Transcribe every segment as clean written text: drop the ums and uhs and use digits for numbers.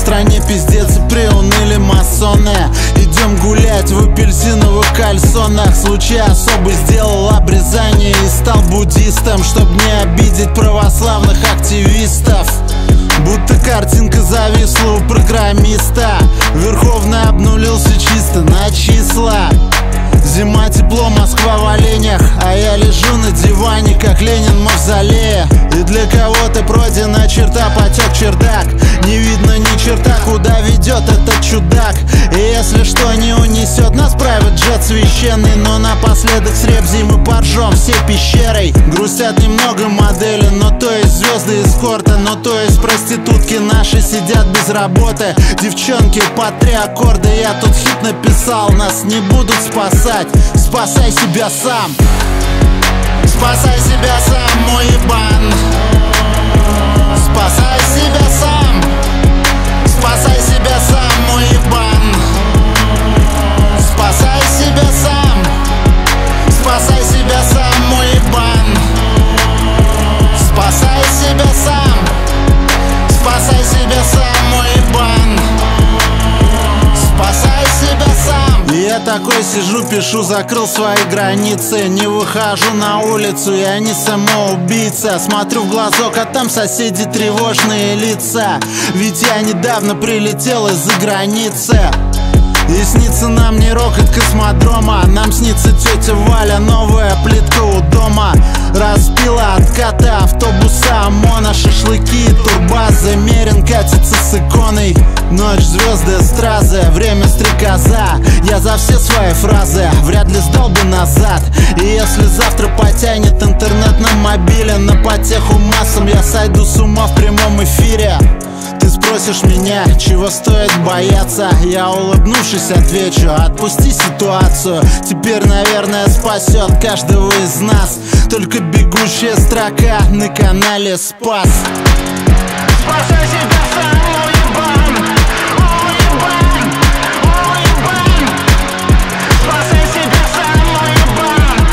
стране пиздец и приуныли масоны. Идем гулять в апельсиновых кальсонах. Случай особый сделал обрезание и стал буддистом, чтоб не обидеть православных активистов. Будто картинка зависла у программиста. Верховный обнулился чисто на числа. Зима, тепло, Москва в оленях, а я лежу на диване, как Ленин в мавзолее. И для кого-то пройдена черта, потек чердак. Не видно ни черта, куда ведет этот чудак. И если что не унесет нас private джет священный, но напоследок с ребзи мы поржем всей пещерой. Грустят немного модели, но то есть звезды эскорта, но то есть проститутки наши сидят без работы. Девчонки по 3 аккорда, я тут хит написал, нас не будут спасать. Спасай себя сам. Спасай себя сам, мой ебан. Спасай себя сам. Спасай себя сам, мой ебан. Спасай себя сам. Спасай себя сам, мой ебан. Спасай себя сам. Спасай себя сам, мой ебан. Спасай себя сам. И я такой сижу, пишу, закрыл свои границы. Не выхожу на улицу, я не самоубийца. Смотрю в глазок, а там соседи тревожные лица. Ведь я недавно прилетел из-за границы. И снится нам не рокот космодрома, нам снится тетя Валя, новая плитка у дома. Разбила откаты автобуса ОМОНа, шашлыки, турбазы, Мерин катится с иконой. Ночь, звезды, стразы, время стрекоза. Я за все свои фразы вряд ли сдал бы назад. И если завтра потянет интернет на мобиле, на потеху массам я сойду с ума в прямом эфире. Ты спросишь меня, чего стоит бояться? Я, улыбнувшись, отвечу: отпусти ситуацию. Теперь, наверное, спасет каждого из нас только бегущая строка на канале Спас. Спасай себя сам, мой ебан. Мой ебан. Мой ебан. Спасай себя сам, мой ебан.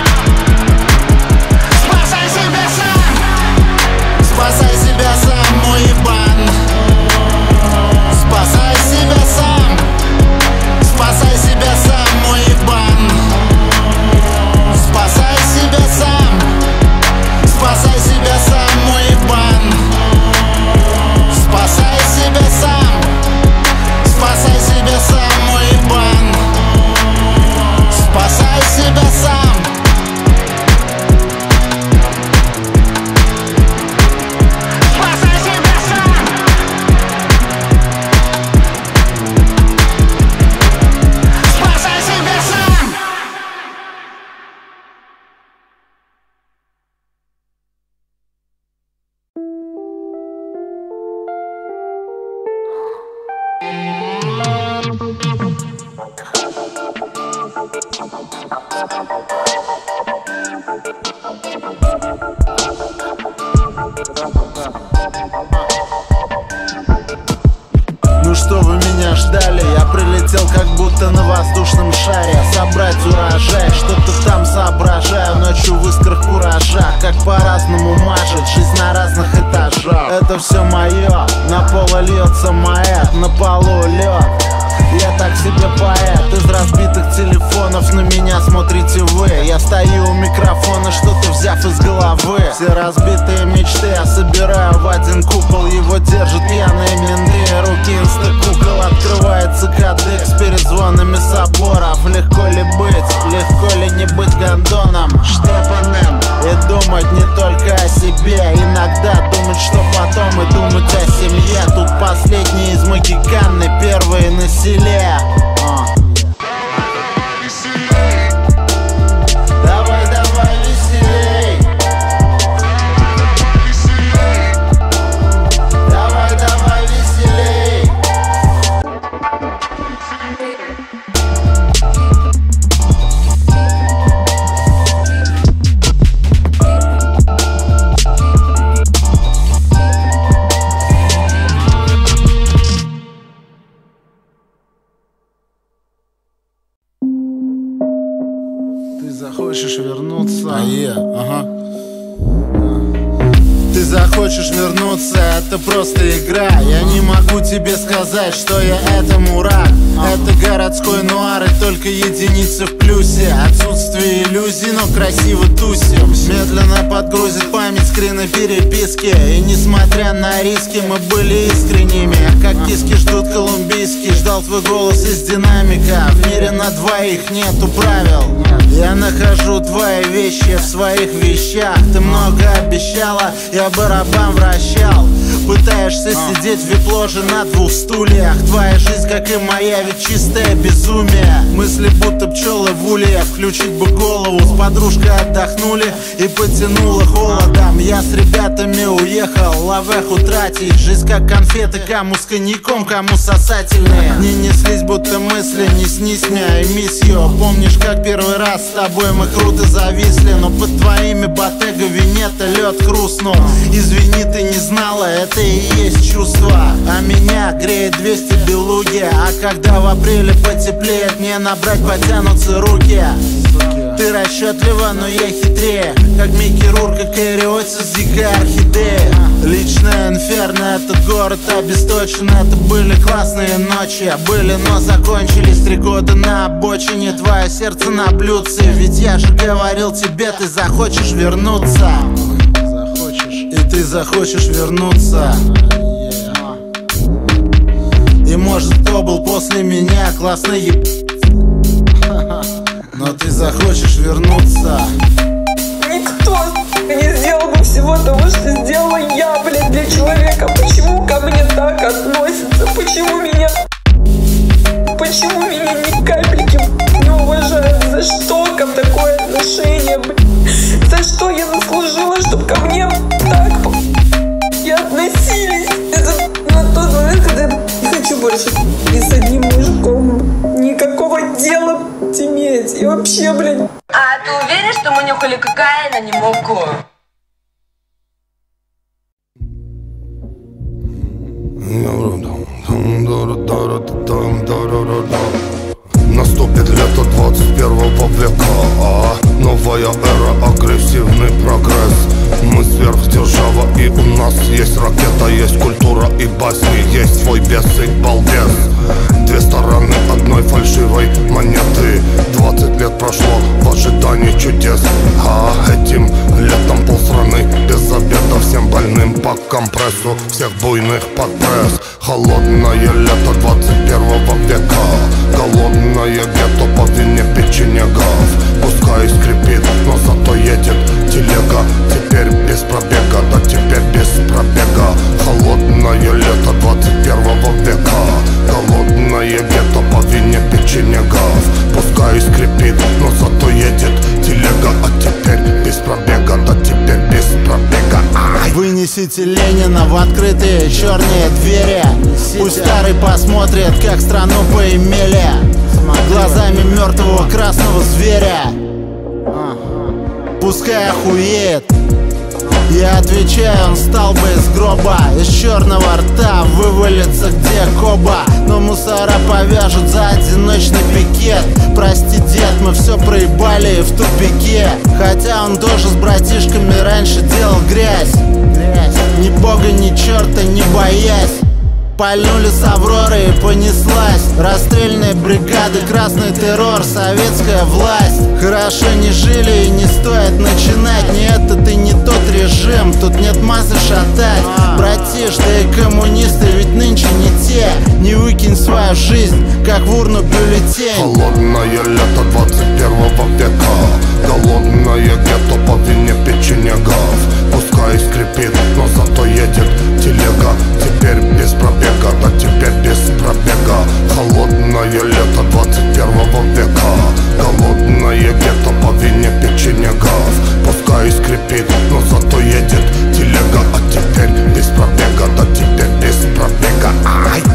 Спасай себя сам. Спасай себя сам, мой ебан. Спасай себя сам. Спасай себя сам, мой ебан. Спасай себя сам. Спасай себя сам, мой ебан. Спасай себя сам. Спасай себя сам, мой ебан. Спасай себя сам. Спасай себя сам. Спасай себя сам. Ну что вы меня ждали? Я прилетел как будто на воздушном шаре. Собрать урожай, что-то там соображаю. Ночью в искрах куража, как по-разному мажет жизнь на разных этажах. Это все мое, на полу льется маэт, на полу лед. Я так себе поэт. Из разбитых телефонов на меня смотрите вы. Я стою у микрофона, что-то взяв из головы. Все разбитые мечты я собираю в один купол. Его держат пьяные менты, руки инстакукол. Открывается кадык с перезвонами соборов. Легко ли быть, легко ли не быть гондоном штепанным и думать не только о себе. Иногда думать, что потом, и думать о семье. Тут последние из Магиканы, первые на селе. Давай, давай, веселей. Давай, давай, веселей. Хочешь вернуться? Ага. Ты захочешь вернуться, это просто игра. Я не могу тебе сказать, что я этому рад. Это городской нуар и только единицы в плюсе. Отсутствие иллюзий, но красиво тусим. Медленно подгрузит память скрины переписки. И несмотря на риски, мы были искренними. Как киски ждут колумбийский. Ждал твой голос из динамика. В мире на двоих нету правил. Я нахожу твои вещи в своих вещах. Ты много обещала, я барабан вращал. Пытаешься сидеть в вип-ложе на двух стульях. Твоя жизнь, как и моя, ведь чистое безумие. Мысли будто пчелы в улье. Включить бы голову, с подружкой отдохнули и потянуло холодом. Я с ребятами уехал, лавеху тратить. Жизнь как конфеты, кому с коньяком, кому сосательные. Не неслись будто мысли, не снись мне и миссию. Помнишь, как первый раз с тобой мы круто зависли, но под твоими Bottega Veneta лед хрустнул. Извини, ты не знала, это и есть чувство. А меня греет 200 белуги. А когда в апреле потеплеет, мне набрать потянутся руки. Ты расчетлива, но я хитрее. Как Микки Рурк, как Эриотис, дикая орхидея. Личная инферно, этот город обесточен. Это были классные ночи, были, но закончились. 3 года на обочине, твое сердце на блюдце. Ведь я же говорил тебе, ты захочешь вернуться. И ты захочешь вернуться. И может кто был после меня классный еб... Но ты захочешь вернуться. Никто не сделал бы всего того, что сделала я, блин, для человека. Почему ко мне так относятся? Почему меня ни капельки не уважают? За что ко мне такое отношение, блин? За что я заслужила, чтобы ко мне так и относились? Это на тот момент, когда я не хочу больше ни с одним мужиком никакого дела иметь. И вообще, блин. А ты уверен, что мы нюхали кокаин, а не муку? Наступит лето 21 века. Новая эра, агрессивный прогресс. Мы сверхдержава, и у нас есть ракета. Есть культура и басни, есть свой бес и балбес. 2 стороны одной фальшивой монеты. 20 лет прошло в ожидании чудес. А этим летом полстраны без обеда. Всем больным по компрессу, всех буйных под пресс. Холодное лето 21 века. Голодное гетто по вине печенегов. Пускай скрипит, но зато едет телега. Теперь без пробега, да теперь без пробега. Холодное лето 21 века. Голодное гетто по вине печенегов. Пускай скрипит, но зато едет телега. А теперь без пробега, да теперь без пробега. Вынесите Ленина в открытые черные двери. Пусть старый посмотрит, как страну поимели глазами мертвого красного зверя. Пускай охуеет. Я отвечаю, он встал бы из гроба. Из черного рта вывалится где коба. Но мусора повяжут за одиночный пикет. Прости, дед, мы все проебали в тупике. Хотя он тоже с братишками раньше делал грязь. Ни бога, ни черта не боясь. Пальнули с Авроры и понеслась. Расстрельные бригады, красный террор, советская власть. Хорошо не жили и не стоит начинать. Не этот и не тот режим, тут нет массы шатать. Братиш, да и коммунисты ведь нынче не те. Не выкинь свою жизнь, как в урну бюллетень. Холодное лето 21 века. Голодное гетто по вине печенегов. Пускай скрипит, но зато едет телега. Теперь без пробега, да теперь без пробега. Холодное лето 21 века. Голодное гетто по вине печенегов. Пускай скрипит, но зато едет телега. А теперь без пробега, да теперь без пробега. Ай!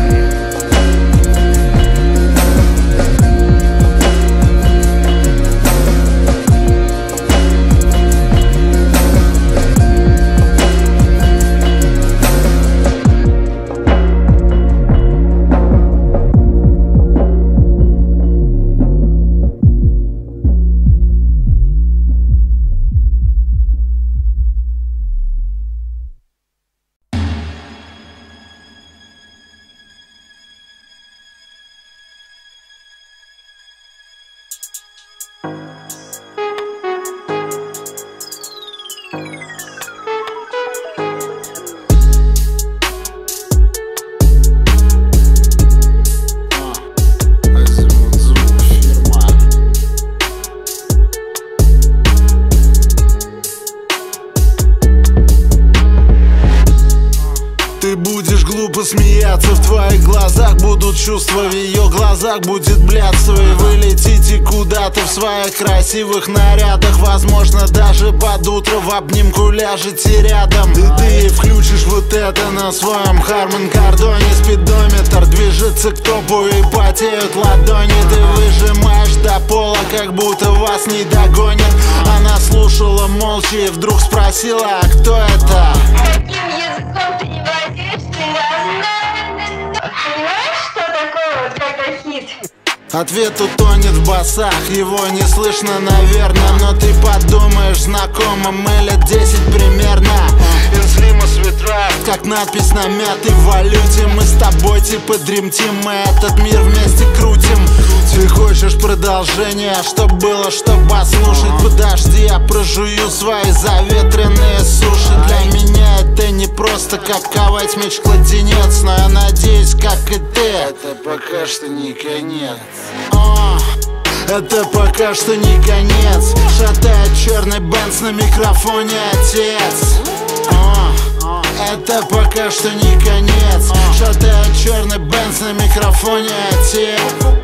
чувства в ее глазах будет блядство. И вы летите куда-то в своих красивых нарядах. Возможно, даже под утро в обнимку ляжете рядом. И ты включишь вот это на своем Харман-Кардоне. Спидометр движется к топу и потеют ладони. Ты выжимаешь до пола, как будто вас не догонят. Она слушала молча и вдруг спросила: а кто это? Каким языком ты не владеешь, ты понимаешь, что такое вот это хит? Ответ утонет в басах, его не слышно, наверное. Но ты подумаешь, знакомо мы лет 10 примерно. Инслимус ветра, как надпись на мятой валюте. Мы с тобой типа Dream Team, мы этот мир вместе крутим. Ты хочешь продолжения, чтоб было что послушать? Подожди, я прожую свои заветренные суши. Для меня это не просто как ковать меч-кладенец, но я надеюсь, как и ты, это пока что не конец. Это пока что не конец. Шатает черный Бенц на микрофоне отец. Это пока что не конец. Шатает черный Бенц на микрофоне отец.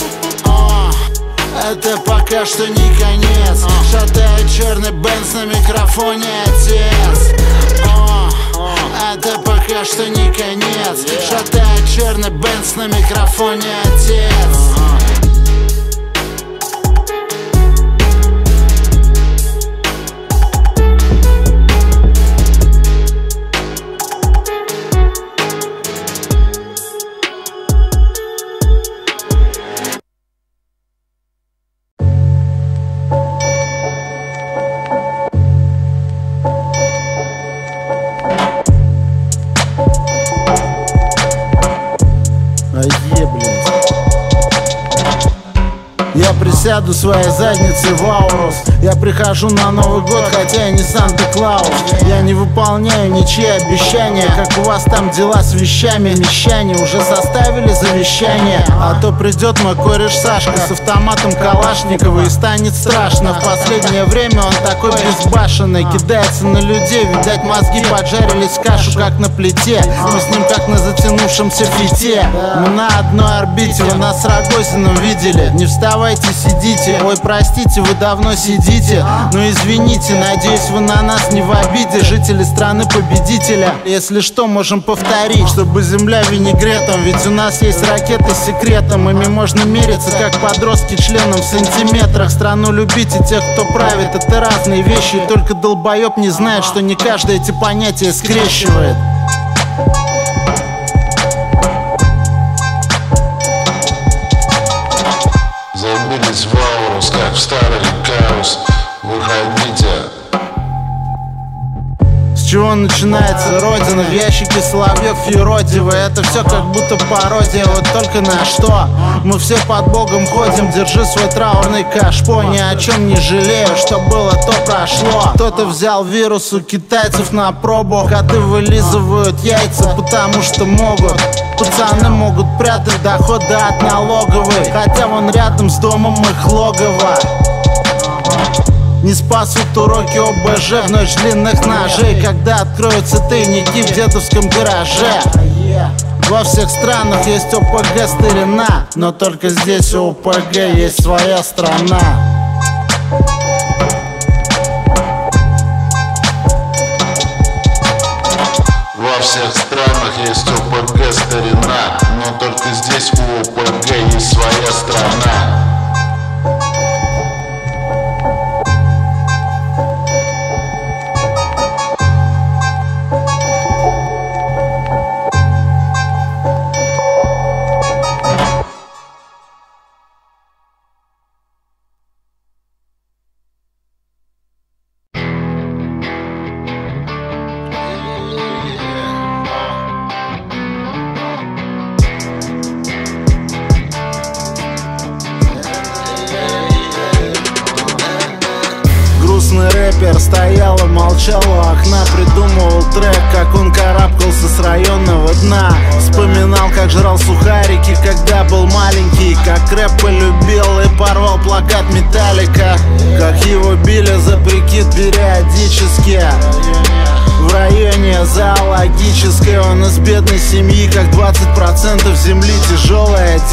Это пока что не конец. Шатает черный Бенц на микрофоне отец. Это пока что не конец. Шатает черный Бенц на микрофоне отец. Я присяду своей задницей в Аурус. Я прихожу на Новый год, хотя я не Санта-Клаус. Я не выполняю ничьи обещания. Как у вас там дела с вещами? Мещане уже составили завещание. А то придет мой кореш Сашка с автоматом Калашникова и станет страшно. В последнее время он такой безбашенный, кидается на людей. Видать, мозги поджарились в кашу, как на плите. Мы с ним как на затянувшемся фите. Мы на одной орбите, вы нас с Рогозиным видели. Не вставайте, сидите. Ой, простите, вы давно сидите. Ну извините, надеюсь, вы на нас не в обиде. Жители страны победителя. Если что, можем повторить, чтобы земля винегретом. Ведь у нас есть ракеты с секретом. Ими можно мериться, как подростки, членом в сантиметрах. Страну любить и тех, кто правит, это разные вещи. И только долбоеб не знает, что не каждый эти понятия скрещивает. Забились в Аурус, как в старый Каус. Выходите. С чего начинается родина? В ящике Соловьев Юродивый. Это все как будто пародия, вот только на что? Мы все под Богом ходим, держи свой траурный кашпо. Ни о чем не жалею, что было, то прошло. Кто-то взял вирус у китайцев на пробу. Коты вылизывают яйца, потому что могут. Пацаны могут прятать доходы от налоговой, хотя вон рядом с домом их логово. Не спасут уроки ОБЖ в ночь длинных ножей, когда откроются тайники в дедовском гараже. Во всех странах есть ОПГ старина, но только здесь у ОПГ есть своя страна. Во всех странах есть ОПГ старина, но только здесь у ОПГ есть своя страна. Рэпер стоял и молчал у окна, придумывал трек, как он карабкался с районного дна. Вспоминал, как жрал сухарики, когда был маленький, как рэп полюбил и порвал плакат Металлика, как его били за прикид периодически. В районе зоологической он из бедной семьи, как 20% земли тяжелое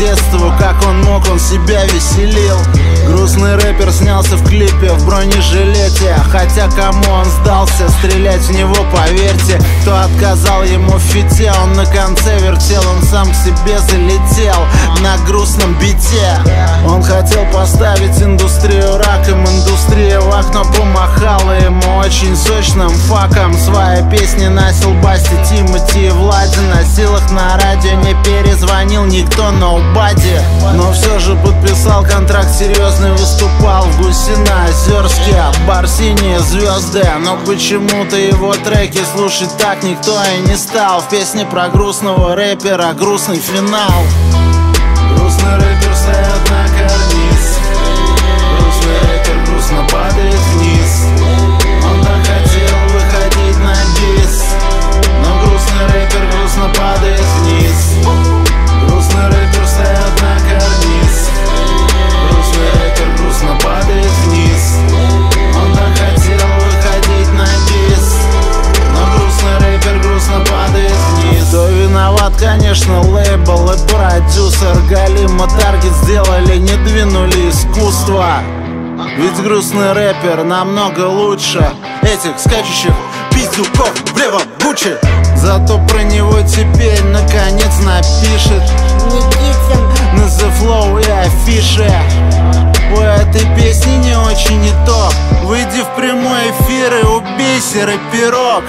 детству, как он мог, он себя веселил. Грустный рэпер снялся в клипе в бронежилете, хотя кому он сдался, стрелять в него, поверьте. Кто отказал ему в фите, он на конце вертел, он сам к себе залетел на грустном бите. Он хотел поставить индустрию раком, индустрия в окно помахала ему очень сочным факом. Свои песни носил Басти, Тимати и Влади, носил их на радио, не перезвонил никто, nobody. Но все же подписал контракт серьезный, выступал в Гусино-Озерске, бар «Синие звезды». Но почему-то его треки слушать так никто и не стал. В песне про грустного рэпера грустный финал. Грустный рэпер стоит на карниз, грустный рэпер грустно падает вниз. Он так хотел выходить на бис, но грустный рэпер грустно падает вниз. Грустный рэпер стоит на карниз, грустный рэпер грустно падает вниз. Он так хотел выходить на бис, но грустный рэпер грустно падает вниз. Кто виноват, конечно, лейбл и продюсер. Галим и Таргет сделали, не двинули искусство. Ведь грустный рэпер намного лучше этих скачущих пиздюков в левом Гуччи. Зато про него теперь наконец напишет Никитин на The Flow и афише. У этой песни не очень не то. Выйди в прямой эфир и убейся, рэперок.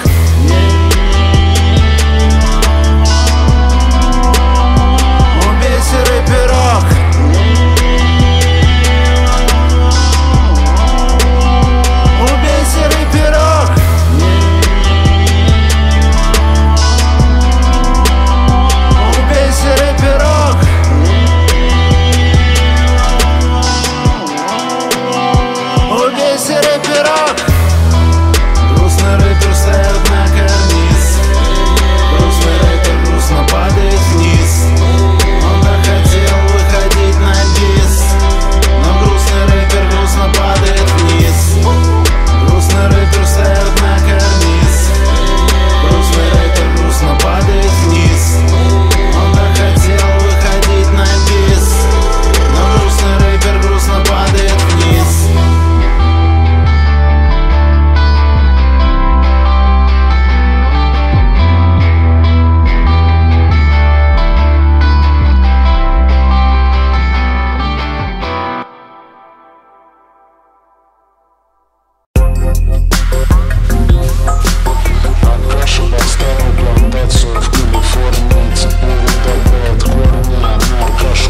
Убейся, рэперок. Убейся, рэперок. Убейся, рэперок. Убейся, рэперок. Грустный рэпер стоит на карниз, грустный рэпер грустно падает вниз. Он так хотел выходить на бис, но грустный рэпер грустно падает вниз. Грустный рэпер стоит на карниз, грустный рэпер грустно падает вниз. Он так хотел выходить на бис, но грустный рэпер грустно падает вниз. Аркаша поставил плантацию в Калифорнии, теперь добавит корня, а Аркашу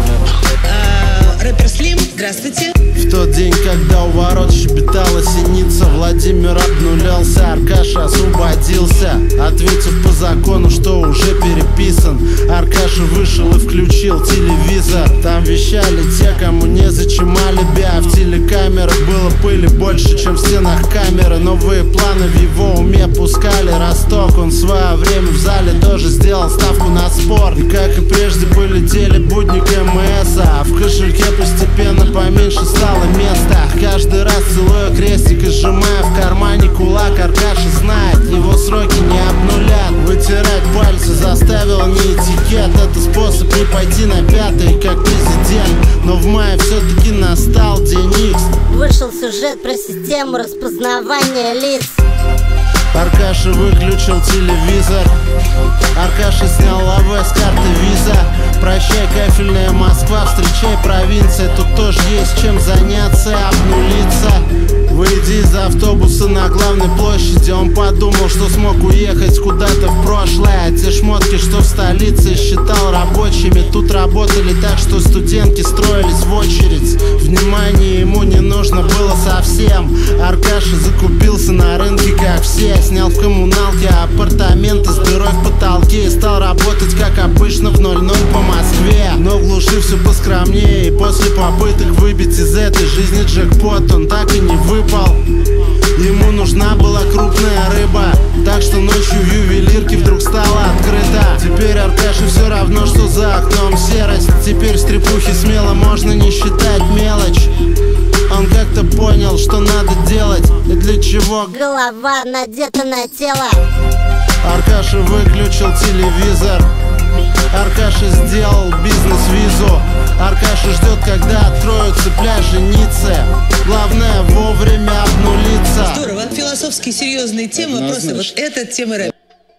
кормит. Рэпер Слим, здравствуйте. В тот день, когда у ворот щебетала синица, Владимир обнулялся, Аркаша освободился, ответив по закону, что уже переписан. Аркаша вышел и включил телевизор. Там вещали те, кому незачем алиби, а в телекамерах было пыли больше, чем в стенах камеры. Новые планы в его уме пускали росток. Он в свое время в зале тоже сделал ставку на спорт. И как и прежде полетели будни КМС, а в кошельке постепенно поменьше стало места. Каждый раз целую крестик и сжимая в кармане кулак. Аркаша знает, его сроки не обнулят. Вытирать пальцы заставил не этикет, это способ не пойти на пятый, как президент. Но в мае все-таки настал день Икс. вышел сюжет про систему распознавания лиц. Аркаша выключил телевизор, Аркаша снял АВ с карты виза. Прощай, кафельная Москва, встречай провинция. Тут тоже есть чем заняться, обнулиться. Выйди из автобуса на главной площади. Он подумал, что смог уехать куда-то в прошлое. А те шмотки, что в столице, считал рабочими. Тут работали так, что студентки строились в очередь. Внимание ему не нужно было совсем. Аркаша закупился на рынке, как все. Снял в коммуналке апартаменты с дырой в потолке. И стал работать, как обычно, в 00 по Москве. Но в глуши все поскромнее. И после попыток выбить из этой жизни джекпот, он так и не выпал. Ему нужна была крупная рыба, так что ночью в ювелирке вдруг стала открыта. Теперь Аркаше все равно, что за окном серость. Теперь в стрепухе смело можно не считать мелочь. Он как-то понял, что надо делать и для чего. Голова надета на тело. Аркаша выключил телевизор, Аркаша сделал бизнес-визу. философски серьезные темы, вопросы. Вот это тема рэпа.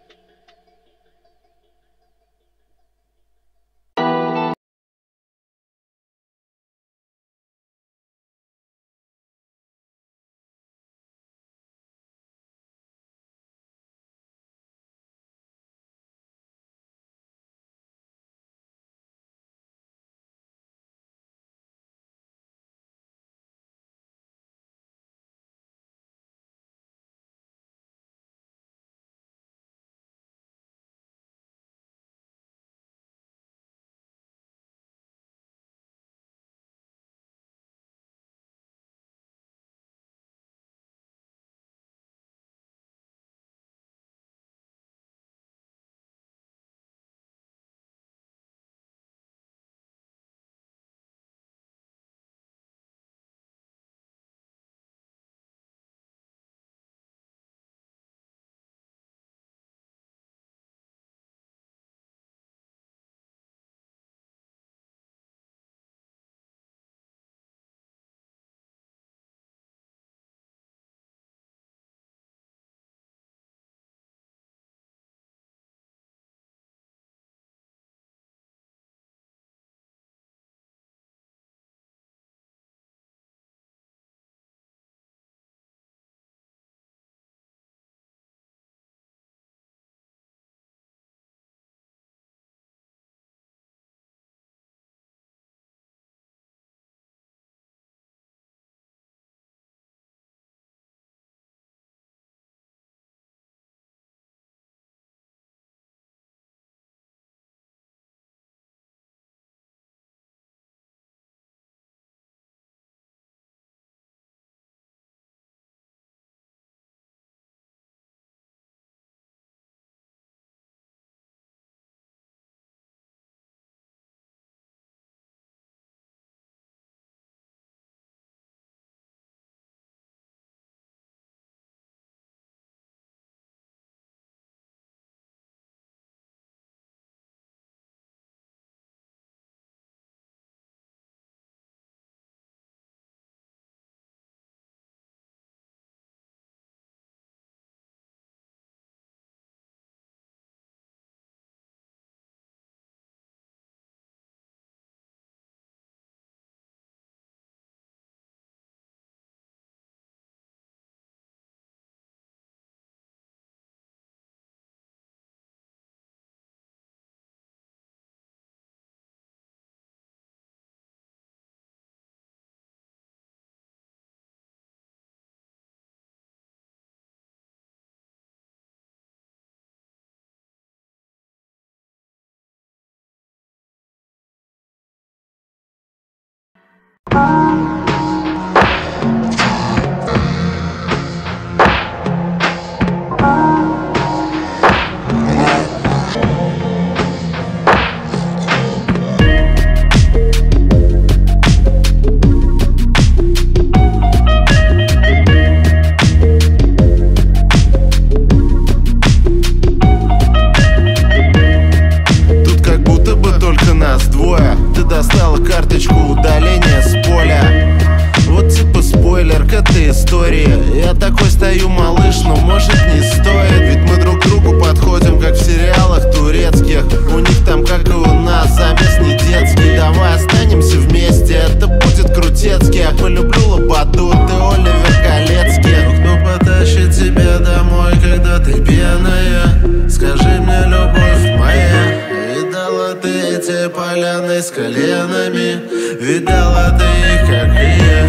поляны с коленами. Видала ты их, как и я.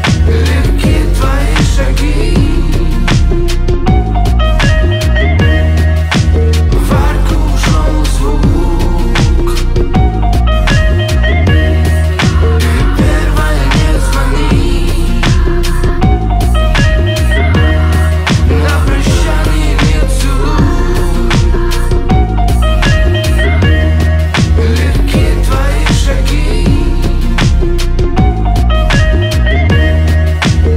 Легки твои шаги. В арку ушел звук. Ты первая, не звони. На прощание нет целуй. Легки твои шаги.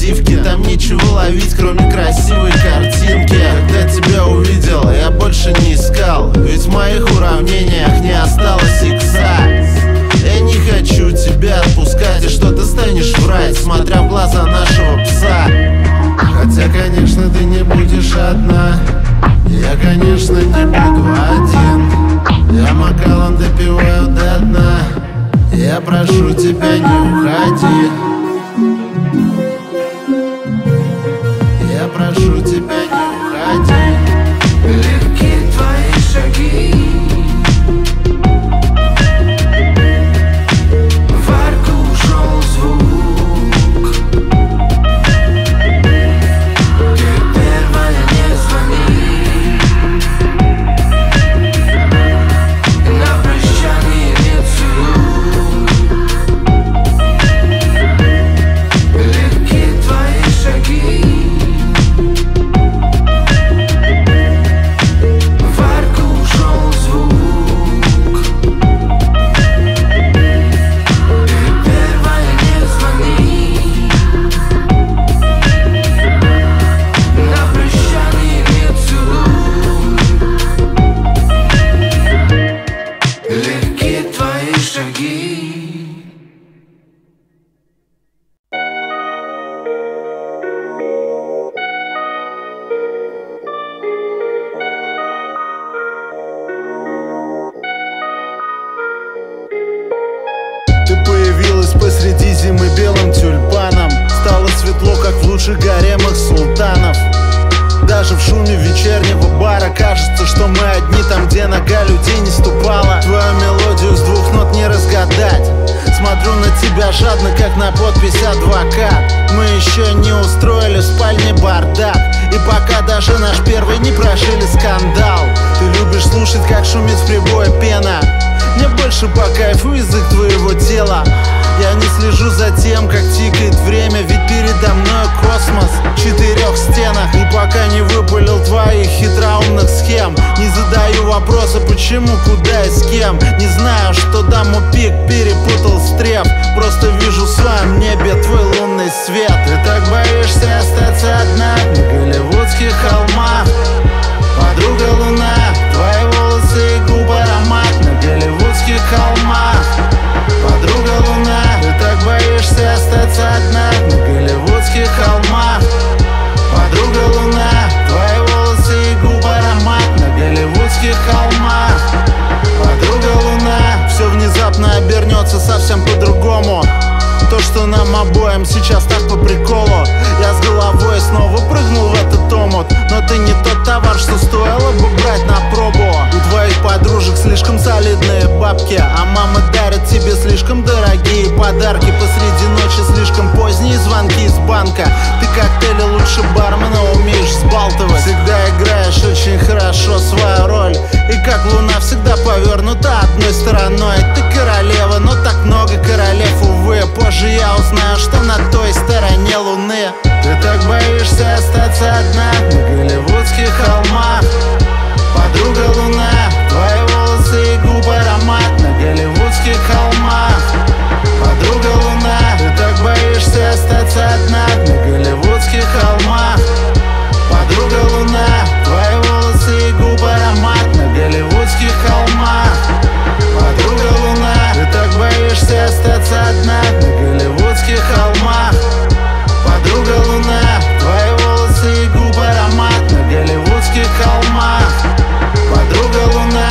Мальдивки. Там нечего ловить, кроме красивой картинки. Когда тебя увидел, я больше не искал, ведь в моих уравнениях не осталось икса. Я не хочу тебя отпускать, и что ты станешь врать, смотря в глаза нашего пса. Хотя, конечно, ты не будешь одна, я, конечно, не буду один. Я Макалан допиваю до дна, я прошу тебя, не уходи. Я прошу тебя, не уходи. Легки твои шаги, в арку ушел звук. Ты первая, не звони, на прощание не целуй. Легки твои шаги, в арку ушел звук. Ты первая, не звони, на прощание не целуй. Легки твои шаги. Ты появилась посреди зимы белым тюльпаном. Стало светло, как в лучших гаремах султанов. Даже в шуме вечернего бара кажется, что мы одни там, где нога людей не ступала. Твою мелодию с двух нот не разгадать. Смотрю на тебя жадно, как на подпись адвокат. Мы еще не устроили в спальне бардак, и пока даже наш первый не прожили скандал. Ты любишь слушать, как шумит в прибое пена. Мне больше по кайфу язык твоего тела. Я не слежу за тем, как тикает время, ведь передо мной космос в 4 стенах. И пока не выпалил твоих хитроумных схем, не задаю вопроса, почему, куда и с кем. Не знаю, что даму пик перепутал стреп, просто вижу в своем небе твой лунный свет. Ты так боишься остаться одна на голливудских холмах, подруга луна, твои волосы и губы аромат на голливудских холмах. Подруга луна, ты так боишься остаться одна на голливудских холмах. Подруга луна, твои волосы и губы аромат на голливудских холмах. Подруга луна, все внезапно обернется совсем по-другому. То, что нам обоим сейчас так по приколу. Я с головой снова прыгнул в этот омут, но ты не тот товар, что стоило бы брать на пробу. У твоих подружек слишком солидные бабки, а мама дарит тебе слишком дорогие подарки. Посреди ночи слишком поздние звонки из банка. Ты коктейли лучше бармена умеешь сбалтывать. Всегда играешь очень хорошо свою роль, и как луна всегда повернута одной стороной. Ты королева, но так много королев, увы. Позже я узнаю, что на той стороне луны. Ты так боишься остаться одна на голливудских холмах. Подруга луна, твои волосы и губы аромат на голливудских холмах. Подруга луна, ты так боишься остаться одна на голливудских холмах. Подруга луна, твои волосы и губы аромат на голливудских холмах. Подруга луна, ты так боишься остаться одна на голливудских холмах. Подруга луна, твои волосы и губы аромат на голливудских холмах. Подруга луна.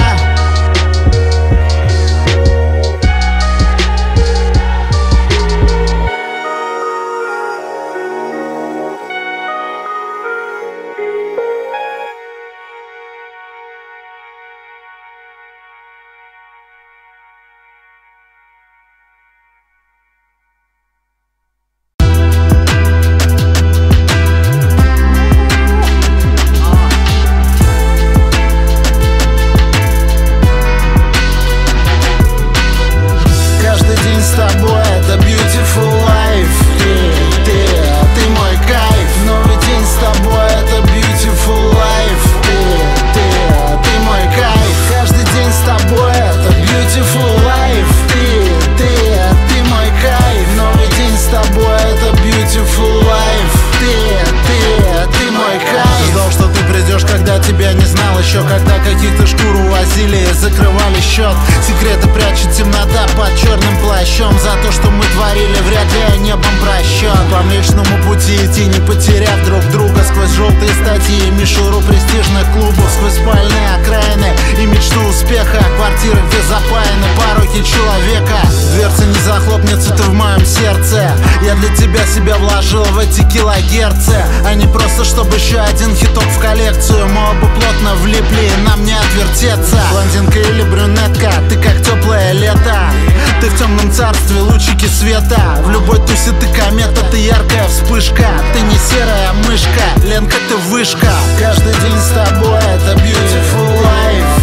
Млечному пути идти, не потеряв друг друга. Сквозь желтые статьи и мишуру престижных клубов, сквозь спальные окраины и мечту успеха. Квартиры, где запаяны пороки человека. Дверца не захлопнется, ты в моем сердце. Я для тебя вложил в эти килогерцы, а не просто чтобы еще один хиток в коллекцию. Мы оба плотно влипли, и нам не отвертеться. Блондинка или брюнетка, ты как теплое лето. Ты в темном царстве, лучики света. В любой тусе ты комета, ты яркая вспышка. Ты не серая мышка, Ленка, ты вышка. Каждый день с тобой это beautiful life.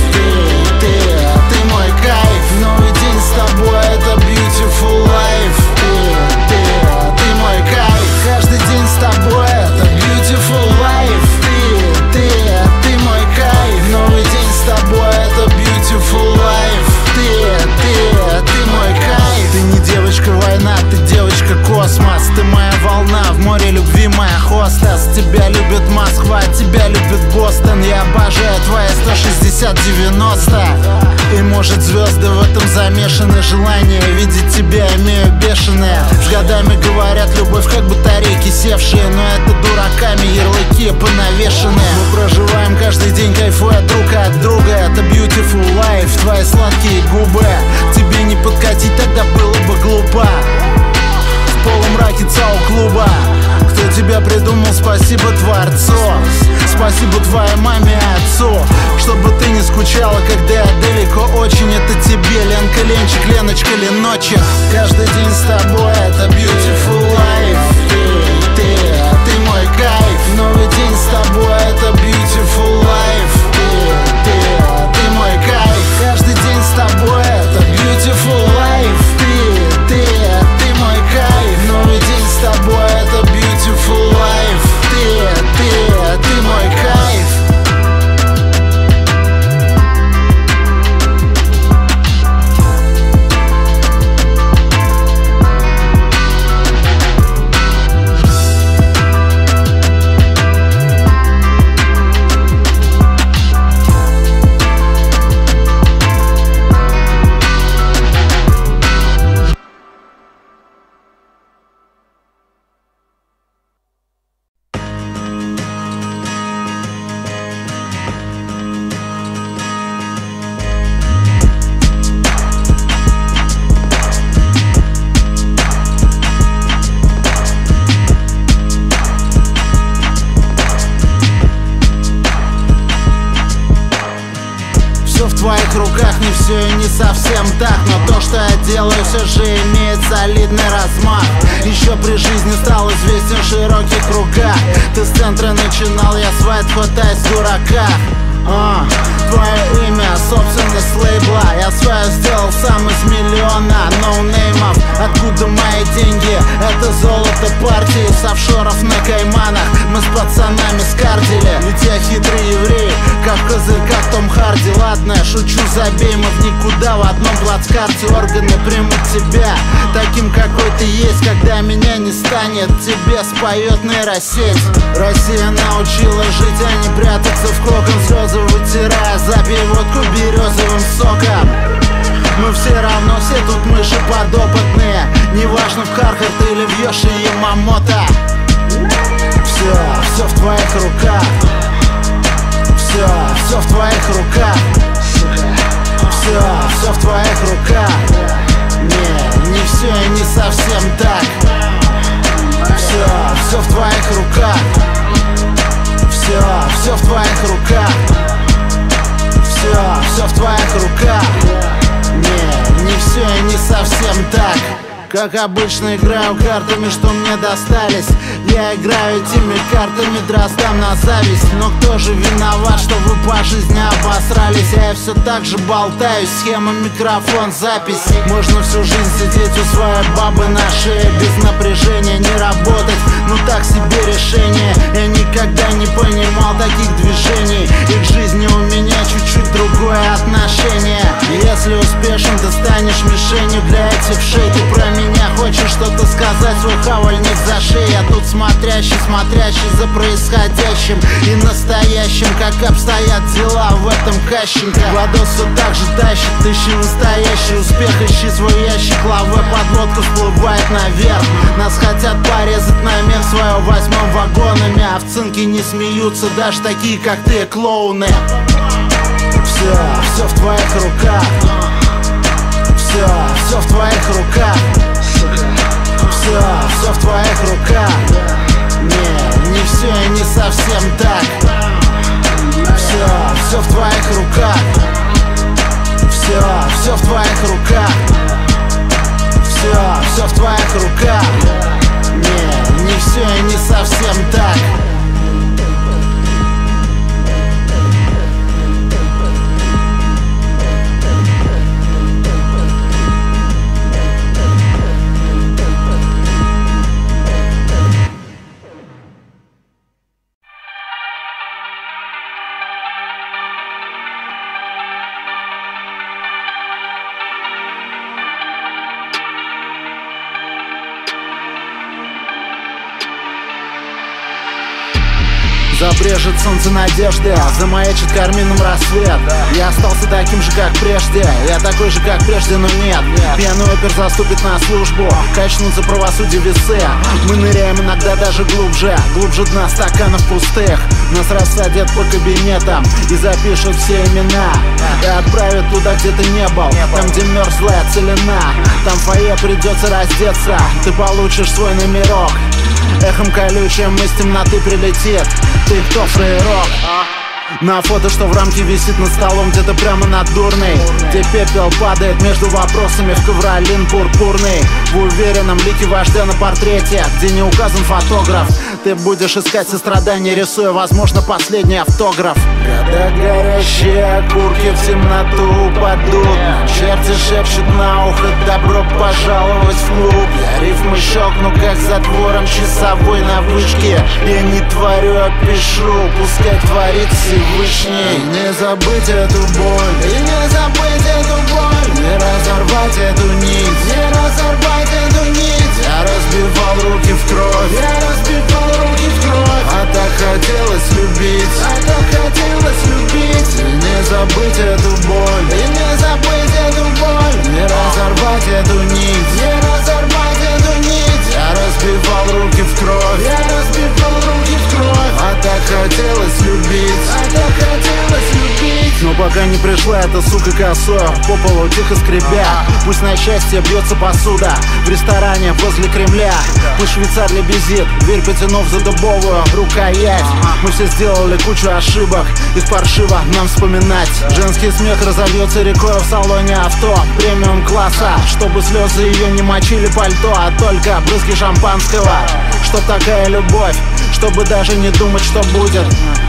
Ты мой кайф. Новый день с тобой это beautiful life. Ты мой кайф. Каждый день с тобой это beautiful life. Ты мой кайф. Новый день с тобой это beautiful life. Ты мой кайф. Ты не девочка война, ты девочка космос. Ты моя волна в море любви, моя хостес. Тебя любит Москва, тебя любит Бостон. Я обожаю твои 160-90. И может звезды в этом замешаны. Желание видеть тебя имею бешеное. С годами говорят, любовь как батарейки севшие, но это дураками ярлыки понавешены. Мы проживаем каждый день, кайфуя друг от друга. Это beautiful life, твои сладкие губы. Тебе не подкатить, тогда было бы глупо. В полумраке ЦАО-клуба. Кто тебя придумал, спасибо Творцу. Спасибо твоей маме и отцу. Чтобы ты не скучала, когда я далеко очень. Это тебе, Ленка, Ленчик, Леночка, Леночек. Каждый день с тобой это beautiful life. Ты мой кайф. Новый день с тобой это beautiful life. Ты мой кайф. Каждый день с тобой это beautiful life. Ты мой кайф. Новый день с тобой это beautiful life. Ты мой кайф. В твоих руках не все и не совсем так, но то, что я делаю, все же имеет солидный размах. Еще при жизни стал известен в широких кругах. Ты с центра начинал, я с White Hot Eyes в дураках. Твое имя, собственность лейбла. Я свое сделал сам из миллиона ноунеймов. Откуда мои деньги? Это золото партии с офшоров на Кайманах. Мы с пацанами скардили, ведь я хитрый еврей, как в козырьках Том Харди. Ладно, я шучу, забей, мы в никуда. В одном плацкарте органы примут тебя таким, какой ты есть. Когда меня не станет, тебе споет нейросеть. Россия научила жить, а не прятаться в кокон. Слезы вытирая, запей водку березовым соком. Мы все равно, все тут мыши подопытные. Неважно, в Хархард или в Йоши Ямамото. Все в твоих руках. Все в твоих руках. Все в твоих руках. Не все и не совсем так. Все в твоих руках. Все в твоих руках. Все в твоих руках. Не все и не совсем так. Как обычно играю картами, что мне достались. Я играю этими картами, дроздам на зависть. Но кто же виноват, что вы по жизни обосрались? А я все так же болтаю, схема, микрофон, запись. Можно всю жизнь сидеть у своей бабы на шее без напряжения, не работать, ну так себе решение. Я никогда не понимал таких движений, и к жизни у меня чуть-чуть другое отношение. Если успешен, ты станешь мишенью для этих шей. Ты про меня хочешь что-то сказать, свой хавальник за шею. Я тут смотря стоящий, смотрящий за происходящим и настоящим, как обстоят дела в этом Кащенко. Владос все так же тащит, ищи настоящий успех, ищи свой ящик, лаве подлодка всплывает наверх. Нас хотят порезать на мех свое 8-м вагонами, а в цинке не смеются даже такие, как ты, клоуны. Все в твоих руках. Все в твоих руках. Все в твоих руках. Не все и не совсем так. Все в твоих руках. Все в твоих руках. Все в твоих руках. Не все и не совсем так. Забрежет солнце надежды, замаячит кармином рассвет. Я остался таким же, как прежде. Я такой же, как прежде, но нет. Пьяный опер заступит на службу, качнутся правосудие весы. Мы ныряем иногда даже глубже дна стаканов пустых. Нас рассадят по кабинетам и запишут все имена. И отправят туда, где ты не был, там, где мерзлая целина. Там в фойе придется раздеться, ты получишь свой номерок. Эхом колючим из темноты прилетит. Ты кто, фрейрок? На фото, что в рамке висит над столом, где-то прямо над дурной, где пепел падает между вопросами в ковролин пурпурный. В уверенном лике вождя на портрете, где не указан фотограф. Ты будешь искать сострадание, рисуя, возможно, последний автограф. Когда горящие окурки в темноту упадут, черти шепчут на ухо: добро пожаловать в клуб. Я рифмы щелкну, как затвором часовой на вышке. Я не творю, а пишу, пускай творит Всевышний. Не забыть эту боль, и не забыть эту боль, не разорвать эту нить, не разорвать эту нить. Я разбивал руки в кровь, я разбивал руки в кровь. А так хотелось любить, а так хотелось любить. И не забыть эту боль, и не забыть эту боль, не разорвать эту нить, не разорвать эту нить. Я разбивал руки в кровь, я разбивал руки в кровь. А так хотелось любить, а так хотелось любить. Но пока не пришла эта сука косою, по полу тихо скребя. Пусть на счастье бьется посуда в ресторане возле Кремля. Пусть швейцар лебезит, дверь потянув за дубовую рукоять. Мы все сделали кучу ошибок, их паршиво нам вспоминать. Женский смех разольется рекой в салоне авто премиум класса, чтобы слезы ее не мочили пальто, а только брызги шампанского. Чтоб такая любовь, чтобы даже не думать, что будет.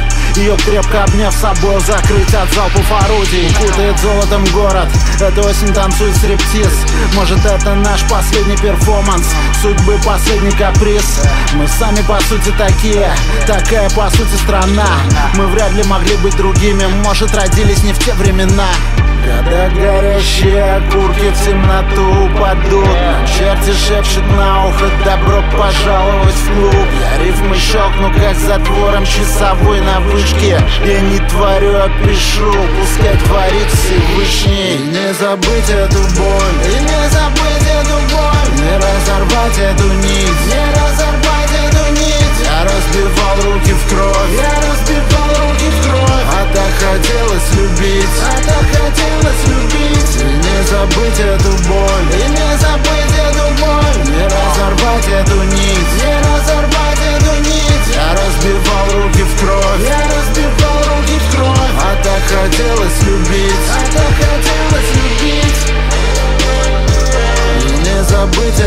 Ее крепко обняв собой, закрыть от залпов орудий. Кутает золотом город, эта осень танцует стриптиз. Может, это наш последний перформанс, судьбы последний каприз. Мы сами по сути такие, такая по сути страна. Мы вряд ли могли быть другими, может, родились не в те времена. Когда горящие окурки в темноту упадут, черти шепчут на ухо: добро пожаловать в клуб. Я рифмы щелкну, как затвором часовой на вышке. Я не творю, а пишу, пускай творит Всевышний. И не забыть эту боль, и не забыть эту боль, не разорвать эту нить, не разорвать эту нить. Я разбивал руки в кровь, я разбивал руки в кровь. А так хотелось любить, а так хотелось любить. И не забыть эту боль, и не забыть эту боль, не разорвать эту нить, не разорвать эту нить. Я разбивал руки в кровь, я разбивал руки в кровь. А так хотелось любить, а так хотелось любить. И не забыть